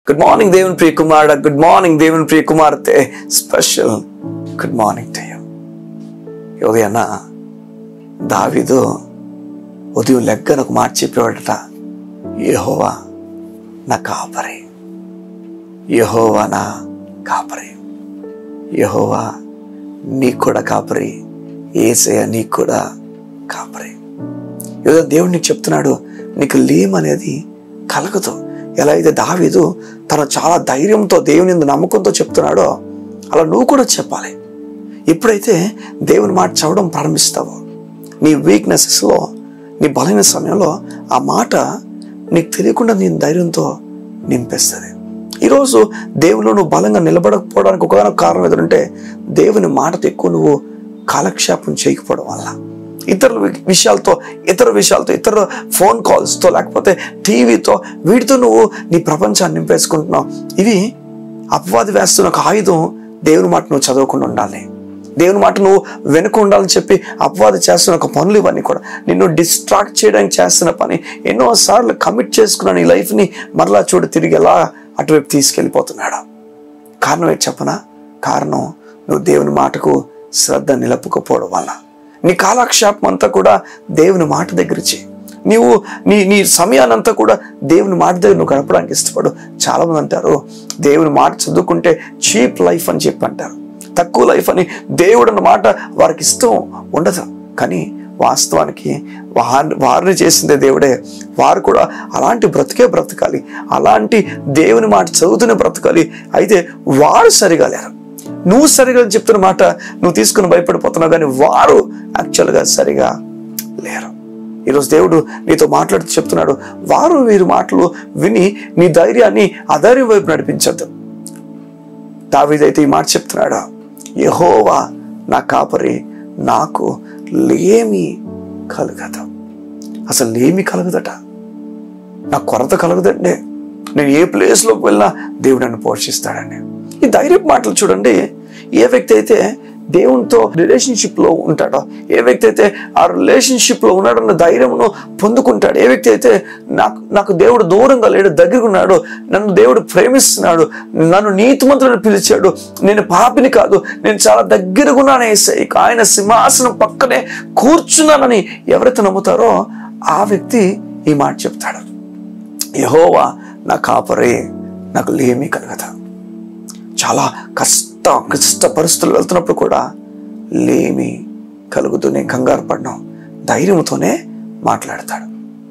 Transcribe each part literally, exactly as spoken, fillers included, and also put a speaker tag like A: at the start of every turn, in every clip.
A: Good morning దేవుని ప్రియ కుమారుడా, good morning దేవుని ప్రియ కుమార్తె, special good morning to you. ఉదయాన్న దావీదు ఉదయం లెగ్గన ఒక మాట చెప్పేవాడట, యెహోవా నా కాపరి, యెహోవా నా కాపరి, యెహోవా నీకు కూడా కాపరి, యేసయ్య నీకు కూడా కాపరి. ఈరోజు దేవుడు నీకు చెప్తున్నాడు, నీకు లేమనేది కలగదు. ఎలా అయితే దావీదు తను చాలా ధైర్యంతో దేవుని నమ్మకంతో చెప్తున్నాడో అలా నువ్వు కూడా చెప్పాలి. ఎప్పుడైతే దేవుని మాట చదవడం ప్రారంభిస్తావో, నీ వీక్నెసెస్లో, నీ బలైన సమయంలో ఆ మాట నీకు తెలియకుండా నీ ధైర్యంతో నింపేస్తుంది. ఈరోజు దేవునిలో నువ్వు బలంగా నిలబడకపోవడానికి ఒక కారణం ఏదంటే దేవుని మాటతో ఎక్కువ నువ్వు కాలక్షేపం చేయకపోవడం వల్ల, ఇతరుల విషయాలతో ఇతర విషయాలతో ఇతర ఫోన్ కాల్స్తో లేకపోతే టీవీతో వీటితో నువ్వు నీ ప్రపంచాన్ని నింపేసుకుంటున్నావు. ఇవి అపవాది వేస్తున్న ఒక ఆయుధం. దేవుని మాట నువ్వు చదవకుండా ఉండాలి, దేవుని మాట నువ్వు వెనుక ఉండాలని చెప్పి అపవాది చేస్తున్న ఒక పనులు ఇవన్నీ కూడా నిన్ను డిస్ట్రాక్ట్ చేయడానికి చేస్తున్న పని. ఎన్నోసార్లు కమిట్ చేసుకున్న నీ లైఫ్ని మరలా చూడు తిరిగి ఎలా అటువైపు తీసుకెళ్ళిపోతున్నాడు. కారణం ఏంటి చెప్పనా? కారణం నువ్వు దేవుని మాటకు శ్రద్ధ నిలపకపోవడం వల్ల. నీ కాలక్షేపం అంతా కూడా దేవుని మాట దగ్గర ఇచ్చి నీవు నీ నీ సమయాన్నంతా కూడా దేవుని మాట దగ్గర నువ్వు గడపడానికి ఇష్టపడు. చాలా మంది అంటారు దేవుని మాట చదువుకుంటే చీప్ లైఫ్ అని చెప్పి అంటారు, తక్కువ లైఫ్ అని. దేవుడు అన్న మాట వారికి ఇష్టం ఉండదు, కానీ వాస్తవానికి వారి వారిని చేసిందే దేవుడే. వారు కూడా అలాంటి బ్రతికే బ్రతకాలి, అలాంటి దేవుని మాట చదువుతూనే బ్రతకాలి. అయితే వారు సరిగా లేరు. నువ్వు సరిగా చెప్తున్న మాట నువ్వు తీసుకుని భయపడిపోతున్నావు, కానీ వారు యాక్చువల్గా సరిగా లేరు. ఈరోజు దేవుడు నీతో మాట్లాడుతూ చెప్తున్నాడు, వారు వీరి మాటలు విని నీ ధైర్యాన్ని అధైర్యం వైపు నడిపించద్దు. దావీదైతే ఈ మాట చెప్తున్నాడు, యెహోవా నా కాపరి, నాకు లేమి కలగదు. అసలు లేమి కలగదట, నా కొరత కలగదండి. నేను ఏ ప్లేస్లోకి వెళ్ళినా దేవుడు నన్ను పోషిస్తాడండి. ఈ ధైర్యపు మాటలు చూడండి. ఏ వ్యక్తి అయితే దేవునితో రిలేషన్షిప్లో ఉంటాడో, ఏ వ్యక్తి అయితే ఆ రిలేషన్షిప్లో ఉన్నాడన్న ధైర్యమును పొందుకుంటాడు, ఏ వ్యక్తి అయితే నాకు నాకు దేవుడు దూరంగా లేడు, దగ్గరకు ఉన్నాడు, నన్ను దేవుడు ప్రేమిస్తున్నాడు, నన్ను నీతిమంతులను పిలిచాడు, నేను పాపిని కాదు, నేను చాలా దగ్గరగా ఉన్నాను, ఆయన సింహాసనం పక్కనే కూర్చున్నానని ఎవరైతే నమ్ముతారో ఆ వ్యక్తి ఈ మాట చెప్తాడు, యెహోవా నా కాపరి, నాకు లేమి కలగదు. చాలా కష్ట కష్ట పరిస్థితులు వెళ్తున్నప్పుడు కూడా లేమి కలుగుతూనే కంగారు పడడం, ధైర్యంతోనే మాట్లాడతాడు.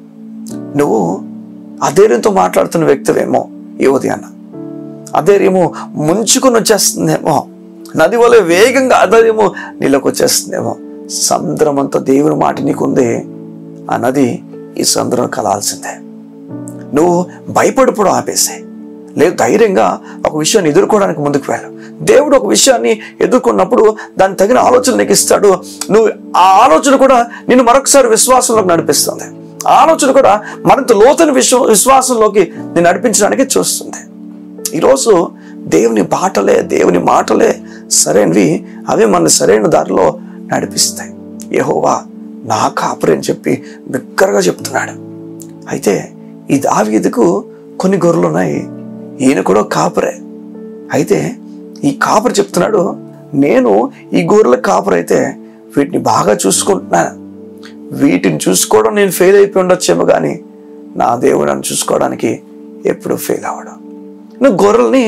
A: నువ్వు అధైర్యంతో మాట్లాడుతున్న వ్యక్తివేమో ఈ ఉదయాన్న, అధైర్యము ముంచుకుని వచ్చేస్తుందేమో, నది వల్ల వేగంగా అధైర్యము నీలోకి వచ్చేస్తుందేమో. సముద్రం అంతా దేవుని మాట నీకుంది, ఆ నది ఈ సముద్రం కలాల్సిందే. నువ్వు భయపడిపోవడం ఆపేసాయి, లేదు ధైర్యంగా ఒక విషయాన్ని ఎదుర్కోవడానికి ముందుకు వెళ్ళు. దేవుడు ఒక విషయాన్ని ఎదుర్కొన్నప్పుడు దానికి తగిన ఆలోచన నీకు ఇస్తాడు. నువ్వు ఆ ఆలోచన కూడా నిన్ను మరొకసారి విశ్వాసంలోకి నడిపిస్తుంది. ఆ ఆలోచన కూడా మరింత లోతైన విశ్వ విశ్వాసంలోకి నేను నడిపించడానికి చూస్తుంది. ఈరోజు దేవుని బాటలే దేవుని మాటలే సరైనవి, అవే మన సరైన దారిలో నడిపిస్తాయి. యెహోవా నా కాపరి అని చెప్పి బిగ్గరగా చెప్తున్నాడు. అయితే ఈ దావీదుకు కొన్ని గొర్రెలు ఉన్నాయి, ఈయన కూడా కాపరే. అయితే ఈ కాపరి చెప్తున్నాడు, నేను ఈ గొర్రెల కాపరి అయితే వీటిని బాగా చూసుకుంటున్నాను, వీటిని చూసుకోవడం నేను ఫెయిల్ అయిపోయి ఉండొచ్చేమో, కానీ నా దేవుడు నన్ను చూసుకోవడానికి ఎప్పుడు ఫెయిల్ అవ్వడం. నువ్వు గొర్రెల్ని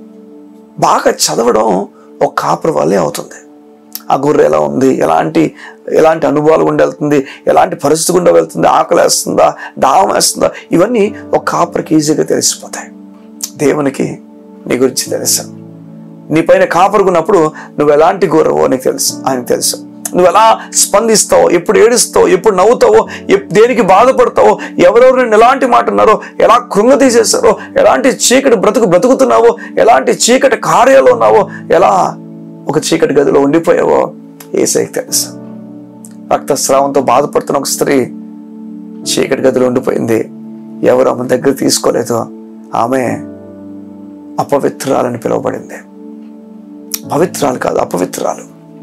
A: బాగా చదవడం ఒక కాపరి వల్లే అవుతుంది. ఆ గొర్రె ఎలా ఉంది, ఎలాంటి ఎలాంటి అనుభవాలు గుండా వెళ్తుంది, ఎలాంటి పరిస్థితి గుండా వెళ్తుంది, ఆకలి వేస్తుందా, దాహం వేస్తుందా, ఇవన్నీ ఒక కాపరికి ఈజీగా తెలిసిపోతాయి. దేవునికి నీ గురించి తెలుసు. నీ పైన కాపరుకున్నప్పుడు నువ్వు ఎలాంటి గొర్రెవో నీకు తెలుసు, ఆయనకు తెలుసు. నువ్వు ఎలా స్పందిస్తావో, ఎప్పుడు ఏడుస్తావో, ఎప్పుడు నవ్వుతావో, దేనికి బాధపడతావో, ఎవరెవరు నేను ఎలాంటి మాట ఉన్నారో, ఎలా కృంగ తీసేస్తారో, ఎలాంటి చీకటి బ్రతుకు బ్రతుకుతున్నావో, ఎలాంటి చీకటి కార్యాలు ఉన్నావో, ఎలా ఒక చీకటి గదిలో ఉండిపోయావో యేసయ్యకు తెలుసు. రక్తస్రావంతో బాధపడుతున్న ఒక స్త్రీ చీకటి గదిలో ఉండిపోయింది, ఎవరు ఆమె దగ్గర తీసుకోలేదు. ఆమె అపవిత్రాలని పిలువబడింది. పవిత్రాలు కాదు, అపవిత్రాలు.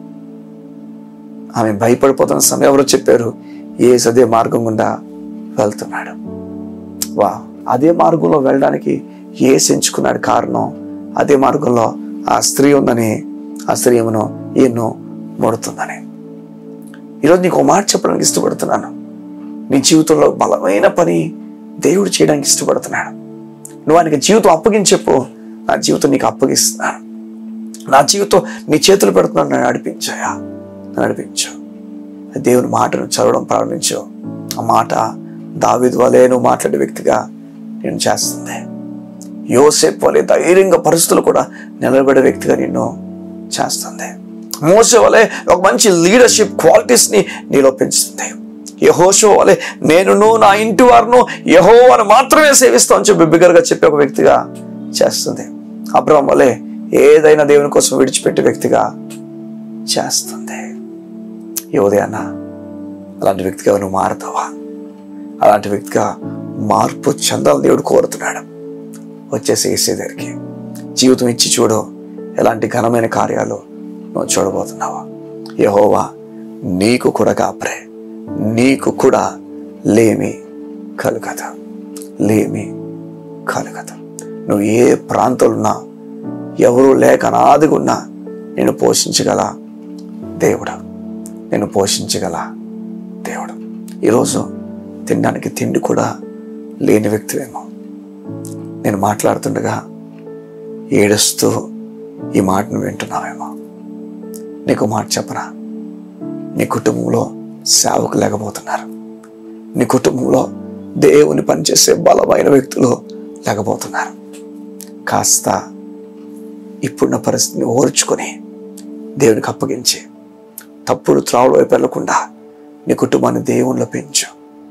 A: ఆమె భయపడిపోతున్న సమయం ఎవరో చెప్పారు, యేసు అదే మార్గం గుండా వెళ్తున్నాడు. వా అదే మార్గంలో వెళ్ళడానికి యేసు ఎంచుకున్నాడు కారణం అదే మార్గంలో ఆ స్త్రీ ఉందని, ఆ స్త్రీ ఏమను ఈయన్ను ముడుతుందని. ఈరోజు నీకు ఒక మాట చెప్పడానికి ఇష్టపడుతున్నాను. నీ జీవితంలో బలమైన పని దేవుడు చేయడానికి ఇష్టపడుతున్నాడు. నువ్వు ఆయనకి జీవితం అప్పగించెప్పు, నా జీవితం నీకు అప్పగిస్తున్నాను, నా జీవితం నీ చేతులు పెడుతున్నాను, నన్ను నడిపించాయా, నడిపించు. దేవుని మాటను చదవడం ప్రారంభించు. ఆ మాట దావీదు వలె నువ్వు మాట్లాడే వ్యక్తిగా నేను చేస్తుంది. యోసేపు వలె ధైర్యంగా పరిస్థితులు కూడా నిలబడే వ్యక్తిగా నిన్ను చేస్తుంది. మోసే వలె ఒక మంచి లీడర్షిప్ క్వాలిటీస్ ని నీలో పెంచుతుంది. యెహోషువ వలె నేనును నా ఇంటి వారును యెహోవాను మాత్రమే సేవిస్తామని చెప్పి బిగ్గరగా చెప్పే ఒక వ్యక్తిగా చేస్తుంది. అబ్రహాము వలె ఏదైనా దేవుని కోసం విడిచిపెట్టే వ్యక్తిగా చేస్తుంది. ఈ ఉదయాన్న అలాంటి వ్యక్తిగా నువ్వు మారుతావా? అలాంటి వ్యక్తిగా మార్పు చెందాలని దేవుడు కోరుతున్నాడు. వచ్చేసి యేసే దగ్గరికి జీవితం ఇచ్చి చూడు, ఎలాంటి ఘనమైన కార్యాలు నువ్వు చూడబోతున్నావా. యెహోవా నీకు కూడా కాపరే, నీకు కూడా లేమి కలుగదు, లేమి కలుగదు. నువ్వు ఏ ప్రాంతంలో ఉన్నా, ఎవరు లేక అనాదిగా ఉన్నా నేను పోషించగల దేవుడు, నేను పోషించగల దేవుడు. ఈరోజు తినడానికి తిండి కూడా లేని వ్యక్తివేమో. నేను మాట్లాడుతుండగా ఏడుస్తూ ఈ మాటను వింటున్నావేమో. నీకు మాట చెప్పనా, నీ కుటుంబంలో సేవకు లేకపోతున్నారు, నీ కుటుంబంలో దేవుని పనిచేసే బలమైన వ్యక్తులు లేకపోతున్నారు. కాస్త ఇప్పుడున్న పరిస్థితిని ఓర్చుకొని దేవునికి అప్పగించి తప్పుడు త్రావుల వైపు వెళ్లకుండా నీ కుటుంబాన్ని దేవునిలో పెంచు.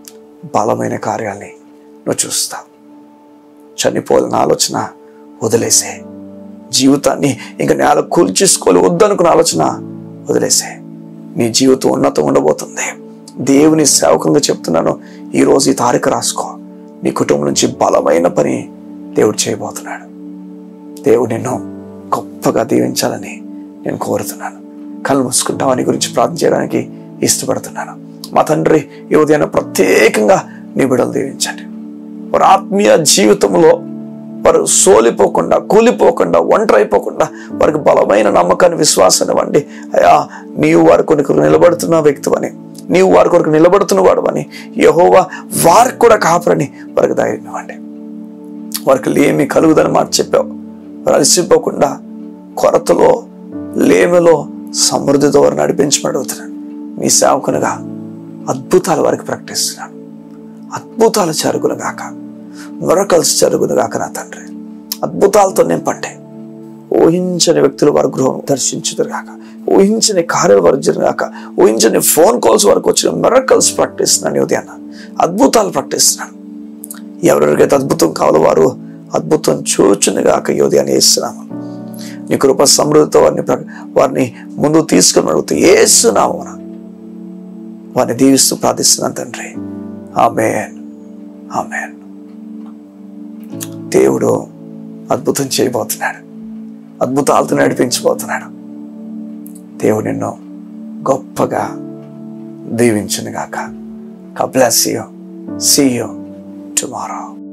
A: బలమైన కార్యాల్ని నువ్వు చూస్తావు. చనిపోవాలన్న ఆలోచన వదిలేసే, జీవితాన్ని ఇంకా నేల కూల్చేసుకోవాలి వద్దనుకున్న ఆలోచన వదిలేసే. నీ జీవితం ఉన్నతం ఉండబోతుంది. దేవుని సేవకంగా చెప్తున్నాను, ఈరోజు ఈ తారీఖు రాసుకో. నీ కుటుంబం నుంచి బలమైన పని దేవుడు చేయబోతున్నాడు. దేవుడు నిన్ను గొప్పగా దీవించాలని నేను కోరుతున్నాను. కళ్ళు మూసుకుంటాం అని గురించి ప్రార్థన చేయడానికి ఇష్టపడుతున్నాను. మా తండ్రి, ఈ ఉదయాన్ని ప్రత్యేకంగా నీ బిడ్డలు దీవించండి. వారి ఆత్మీయ జీవితంలో వారు సోలిపోకుండా, కూలిపోకుండా, ఒంటరి అయిపోకుండా వారికి బలమైన నమ్మకాన్ని, విశ్వాసాన్ని ఇవ్వండి. అయ్యా, నీవు వారి కొరకు నిలబడుతున్న వ్యక్తివని, నీవు వారి కొరకు నిలబడుతున్న వాడు అని, యెహోవా వారికి కూడా కాపరని వారికి ధైర్యం ఇవ్వండి. వారికి లేమి కలుగుదని మాట చెప్పావు. వారు అలసిపోకుండా కొరతలో, లేమిలో సమృద్ధితో వారు నడిపించమని అడుగుతున్నాను. నీ సేవకునిగా అద్భుతాలు వారికి ప్రకటిస్తున్నాను. అద్భుతాలు జరుగునుగాక, మిరకల్స్ జరుగునుగాక నా తండ్రి. అద్భుతాలతో నింపండి. ఊహించని వ్యక్తులు వారి గృహం దర్శించుదురుగాక, ఊహించని కార్యాలు వారు జరుగుగాక, ఊహించని ఫోన్ కాల్స్ వరకు వచ్చిన మిరకల్స్ ప్రకటిస్తున్నాను. ఉదయాన్న అద్భుతాలు ప్రకటిస్తున్నాను. ఎవరెవరికైతే అద్భుతం కావాలో వారు అద్భుతం చూచునుగాక ఈ ఉదయాన్ని యేసునామం. నీ కృప సమృద్ధితో వారిని వారిని ముందు తీసుకుని అడుగుతూ యేసునామమున వారిని దీవిస్తూ ప్రార్థిస్తున్నాను తండ్రి. ఆమేన్, ఆమేన్. దేవుడు అద్భుతం చేయబోతున్నాడు, అద్భుతాలతో నడిపించబోతున్నాడు. దేవుడు నిన్ను గొప్పగా దీవించునుగాక. God bless you. See you tomorrow.